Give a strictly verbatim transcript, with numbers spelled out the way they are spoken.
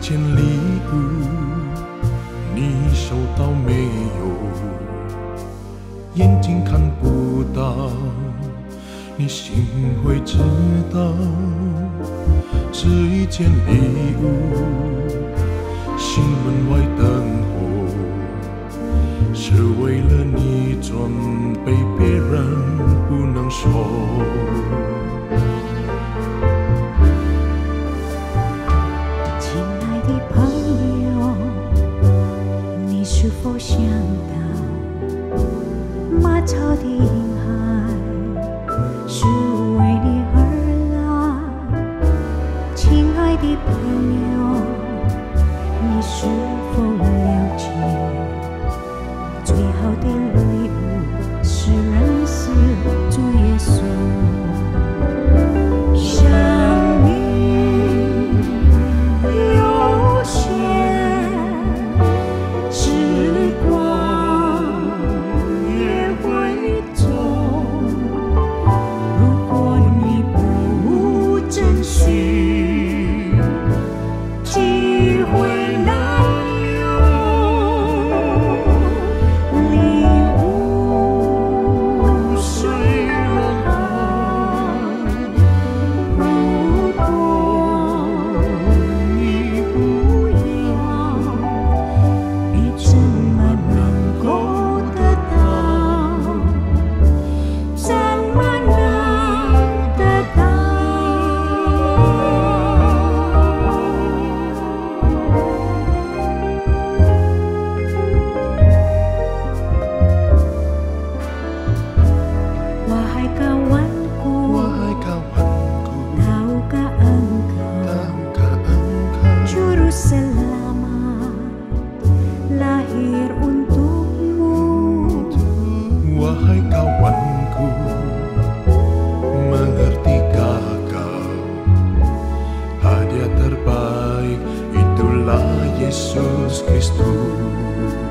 件礼物，你收到没有？眼睛看不到，你心会知道。这一件礼物，心门外等候，是为了你准备，别人不能说。 亲爱的朋友，你是否想到马槽的婴孩是为你而来？亲爱的朋友，你是否了解，最好的礼物是认识主耶稣？生命有限，时光也会走，如果你不珍惜，机会难留。礼物虽然好，如果你不要，你怎么能够得到？怎么能得到？我还敢顽固， 我还敢顽固， Tahu kah engkau tahukah engkau Juru selamat lahir untukmu? Wahai kawanku, mengertikah kau? Hadiah terbaik itulah Yesus Kristus.